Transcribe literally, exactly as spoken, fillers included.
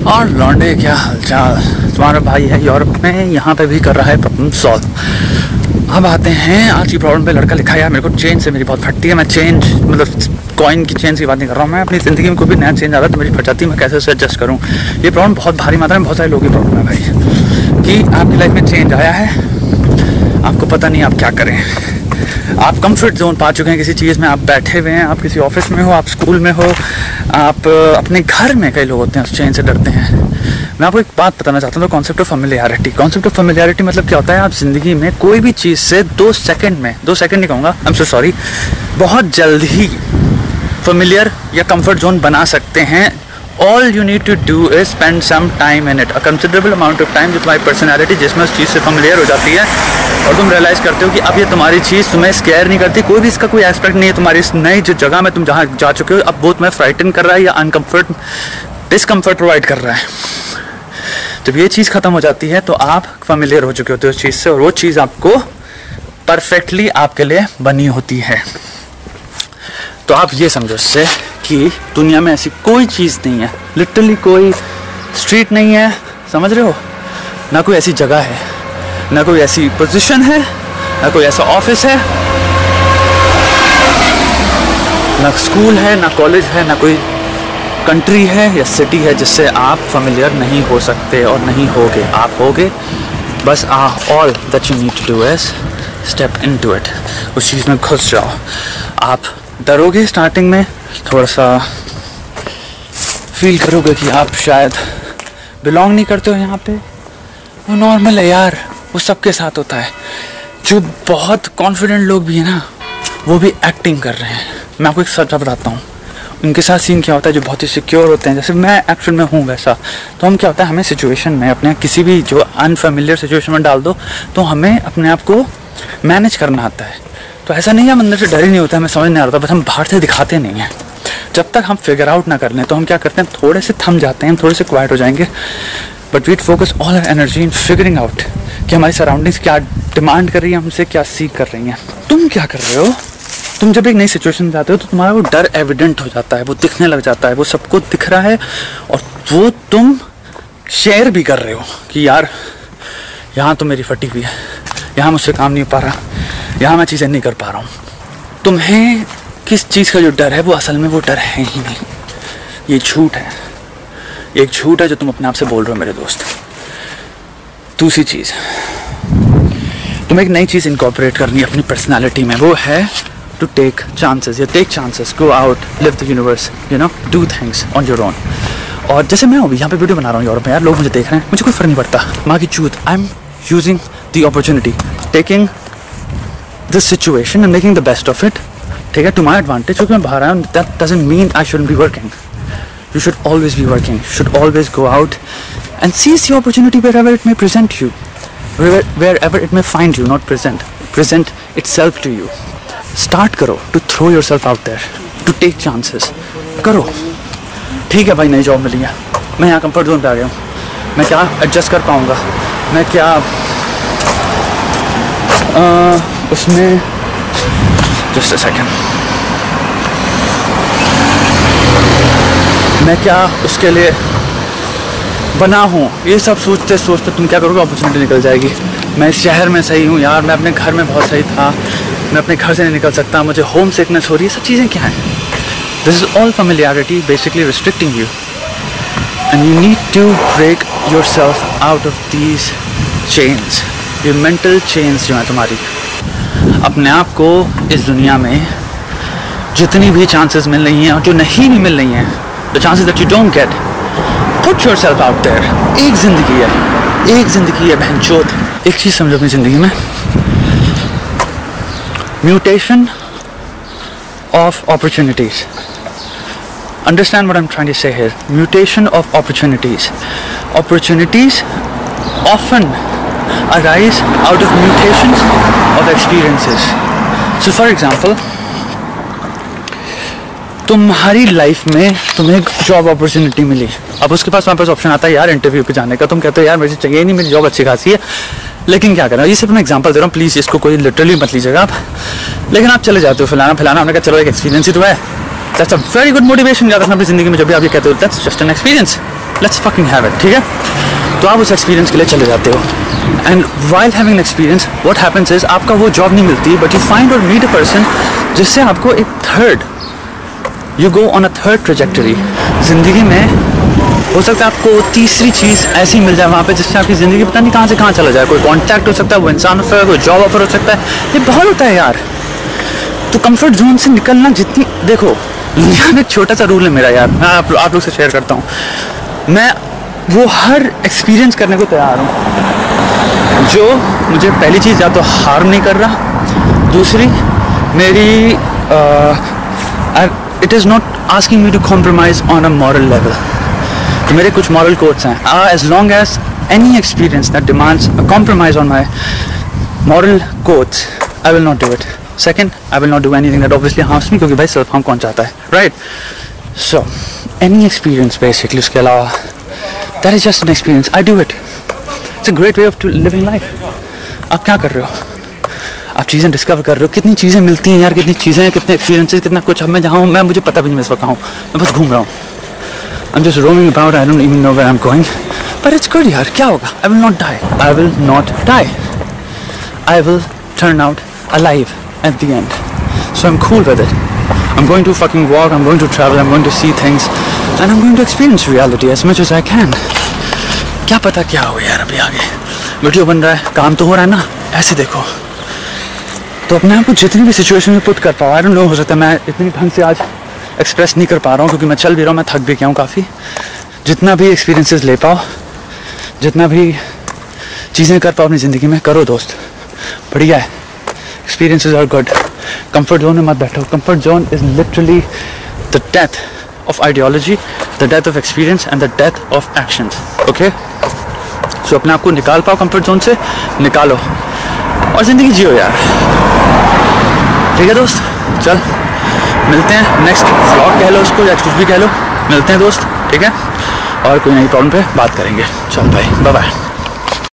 और लौंडे क्या हालचाल। तुम्हारा भाई है यूरोप में, यहाँ पे भी कर रहा है प्रॉब्लम सॉल्व। अब आते हैं आज की प्रॉब्लम पे। लड़का लिखा है यार मेरे को चेन से मेरी बहुत फटती है। मैं चेंज मतलब कॉइन की चेन की बात नहीं कर रहा हूँ, मैं अपनी ज़िंदगी में कोई भी नया चेंज आता है तो मेरी फट जाती है। मैं कैसे उसे एडजस्ट करूँ। ये प्रॉब्लम बहुत भारी मात्रा में बहुत सारे लोगों की प्रॉब्लम है भाई, कि आपकी लाइफ में चेंज आया है, आपको पता नहीं आप क्या करें। आप कंफर्ट जोन पा चुके हैं किसी चीज़ में, आप बैठे हुए हैं, आप किसी ऑफिस में हो, आप स्कूल में हो, आप अपने घर में, कई लोग होते हैं उस चेंज से डरते हैं। मैं आपको एक बात बताना चाहता हूँ, तो concept of familiarity. Concept of familiarity मतलब क्या होता है, आप ज़िंदगी में कोई भी चीज़ से दो सेकंड में, दो सेकंड नहीं कहूँगा, आई एम सो सॉरी, बहुत जल्द ही फेमिलियर या कंफर्ट जोन बना सकते हैं। All you need to do is spend some time in it, a considerable amount of time, जो तुम्हारी पर्सनैलिटी जिसमें उस चीज़ से फेमिलियर हो जाती है और तुम रियलाइज़ करते हो कि अब ये तुम्हारी चीज़ तुम्हें स्केयर नहीं करती, कोई भी इसका कोई एस्पेक्ट नहीं है तुम्हारी इस नई जो जगह में तुम जहाँ जा चुके हो, अब वो तुम्हें फ्राइटन कर रहा है या अनकम्फर्ट डिसकम्फर्ट प्रोवाइड कर रहा है। जब ये चीज़ ख़त्म हो जाती है तो आप फेमिलियर हो चुके होते हो उस चीज़ से, और वो चीज़ आपको परफेक्टली आपके लिए बनी होती है। तो आप ये समझो इससे कि दुनिया में ऐसी कोई चीज़ नहीं है, लिटरली कोई स्ट्रीट नहीं है, समझ रहे हो, ना कोई ऐसी जगह है, ना कोई ऐसी पोजीशन है, ना कोई ऐसा ऑफिस है, ना स्कूल है, ना कॉलेज है, ना कोई कंट्री है या सिटी है जिससे आप फेमिलियर नहीं हो सकते और नहीं होगे। आप होगे, बस आ all that you need to do is step into it. उस चीज़ में घुस जाओ। आप डरोगे स्टार्टिंग में, थोड़ा सा फील करोगे कि आप शायद बिलोंग नहीं करते हो यहाँ पे, वो नॉर्मल है यार, वो सबके साथ होता है। जो बहुत कॉन्फिडेंट लोग भी हैं ना, वो भी एक्टिंग कर रहे हैं। मैं आपको एक सच बताता हूँ, उनके साथ सीन क्या होता है, जो बहुत ही सिक्योर होते हैं, जैसे मैं एक्चुअल में हूँ वैसा, तो हम क्या होता है, हमें सिचुएशन में अपने किसी भी जो अनफेमिलियर सिचुएशन में डाल दो तो हमें अपने आप को मैनेज करना आता है। तो ऐसा नहीं है हम अंदर से डर ही नहीं होता, हमें समझ नहीं आ रहा, बस हम बाहर से दिखाते नहीं हैं। जब तक हम फिगर आउट ना कर लें तो हम क्या करते हैं, थोड़े से थम जाते हैं, हम थोड़े से क्वाइट हो जाएंगे, but we focus all our energy in figuring out कि हमारी सराउंडिंग्स क्या डिमांड कर रही है हमसे, क्या सीख कर रही हैं। तुम क्या कर रहे हो, तुम जब एक नई सिचुएशन में जाते हो तो तुम्हारा वो डर एविडेंट हो जाता है, वो दिखने लग जाता है, वो सबको दिख रहा है, और वो तुम शेयर भी कर रहे हो कि यार यहाँ तो मेरी फटी हुई है, यहाँ मुझसे काम नहीं हो पा रहा, यहाँ मैं चीज़ें नहीं कर पा रहा हूँ। तुम्हें किस चीज़ का जो डर है वो असल में वो डर है ही नहीं, ये झूठ है, एक झूठ है जो तुम अपने आप से बोल रहे हो मेरे दोस्त। दूसरी चीज़, तुम्हें एक नई चीज़ इनकॉर्पोरेट करनी है अपनी पर्सनालिटी में, वो है टू टेक चांसेस या take chances, go out, live the universe, you know, do things on your own. और जैसे मैं अभी यहाँ पे वीडियो बना रहा हूँ यूरोप में, यार लोग मुझे देख रहे हैं, मुझे कोई फ़र्क नहीं पड़ता, माँ की चूत, I am using the opportunity, taking this situation and making the best of it, ठीक है, टू माई एडवांटेज। क्योंकि मैं बाहर आया हूँ, that doesn't mean I shouldn't be working. You should always be working, should always go out and seize the opportunity where ever it may present you, where ever it may find you, not present present itself to you. Start करो to throw yourself out there, to take chances करो। ठीक है भाई, नई job मिली है, मैं यहाँ comfort zone पे आ गया हूँ, मैं क्या एडजस्ट कर पाऊँगा, मैं क्या आ, उसमें जस्ट अ सेकेंड, मैं क्या उसके लिए बना हूँ, ये सब सोचते सोचते तुम क्या करोगे, अपॉर्चुनिटी निकल जाएगी। मैं इस शहर में सही हूँ यार, मैं अपने घर में बहुत सही था, मैं अपने घर से नहीं निकल सकता, मुझे होम सिकनेस हो रही है, सब चीज़ें क्या हैं। This is all familiarity basically restricting you, and you need to break yourself out of these chains, ये मेंटल चेन्स जो हैं तुम्हारी। अपने आप को इस दुनिया में जितनी भी चांसेस मिल रही हैं और जो नहीं भी मिल रही हैं, the chances that you don't get, put yourself out there. एक ज़िंदगी है, एक ज़िंदगी है बहनचोद। एक चीज़ समझो अपनी ज़िंदगी में, mutation of opportunities. Understand what I'm trying to say here. Mutation of opportunities. Opportunities often arise out of mutations of experiences. So for example, तुम्हारी लाइफ में तुम्हें एक जॉब अपॉर्चुनिटी मिली, अब उसके पास वहाँ पास ऑप्शन आता है यार इंटरव्यू पे जाने का, तुम कहते हो यार मुझे चाहिए नहीं, मेरी जॉब अच्छी खासी है, लेकिन क्या करना, ये सिर्फ मैं एग्जांपल दे रहा हूँ, प्लीज़ इसको कोई लिटरली मत लीजिएगा आप, लेकिन आप चले जाते हो फलाना फलाना, हमने कहा चलो एक एक्सपीरियंस ही तो है, that's a very good motivation याद रखना अपनी ज़िंदगी में। जब भी आप ये कहते हो that's just an experience, let's fucking have it, ठीक है? तो आप उस एक्सपीरियंस के लिए चले जाते हो, and while having experience what happens is आपका वो जॉब नहीं मिलती, बट यू फाइंड और मीट अ पर्सन जिससे आपको एक third, you go on a third trajectory. ज़िंदगी में हो सकता है आपको तीसरी चीज़ ऐसी मिल जाए वहाँ पे जिससे आपकी ज़िंदगी पता नहीं कहाँ से कहाँ चला जाए। कोई कॉन्टैक्ट हो सकता है, वो इंसान हो सकता है, कोई जॉब ऑफर हो सकता है, ये बहुत होता है यार। तो कंफर्ट जोन से निकलना जितनी, देखो दुनिया में एक छोटा सा रूल है मेरा यार, मैं आप, आप लोग से शेयर करता हूँ। मैं वो हर एक्सपीरियंस करने को तैयार हूँ जो मुझे पहली चीज़ या तो हार्म नहीं कर रहा, दूसरी मेरी it is not asking me to compromise on a moral level. तो मेरे कुछ मॉरल कोड्स हैं, as long as any experience that demands a compromise on my moral codes, I will not do it. Second, I will not do anything that obviously harms me, क्योंकि भाई self harm कौन चाहता है, right? So any experience basically, उसके अलावा that is just an experience, I do it. It's a great way of to living life. आप क्या कर रहे हो? आप चीज़ें डिस्कवर कर रहे हो, कितनी चीज़ें मिलती हैं यार, कितनी चीज़ें हैं, कितने एक्सपीरियंसेस, कितना कुछ। अब मैं जहाँ हूँ, मैं मुझे पता भी नहीं मैं इस वक्त कहाँ हूँ, मैं बस घूम रहा हूँ। I'm just roaming about, I don't even know where I'm going, but it's good यार, क्या होगा? I will not die, I will not die, I will turn out alive at the end, so I'm cool with it. I'm going to fucking walk, I'm going to travel, I'm going to see things, and I'm going to experience reality as much as I can. क्या पता क्या हो यार अभी आगे। Video बन रहा है, काम तो हो रहा है ना, ऐसे देखो। तो अपने आप को जितनी भी सिचुएशन में पुट कर पाओ, आई डोंट नो, हो सकता है मैं इतनी ढंग से आज एक्सप्रेस नहीं कर पा रहा हूँ क्योंकि मैं चल भी रहा हूँ, मैं थक भी गया हूँ काफ़ी। जितना भी एक्सपीरियंसेस ले पाओ, जितना भी चीज़ें कर पाओ अपनी ज़िंदगी में, करो दोस्त, बढ़िया है। Experiences are good. Comfort zone में मत बैठो। Comfort zone is literally the death of ideology, the death of experience and the death of actions, okay? So अपने आप को निकाल पाओ कंफर्ट जोन से, निकालो और ज़िंदगी जियो यार, ठीक है दोस्त? चल मिलते हैं नेक्स्ट व्लॉग कह लो उसको या कुछ भी कह लो, मिलते हैं दोस्त, ठीक है? और कोई नई प्रॉब्लम पे बात करेंगे। चल भाई, बाय बाय।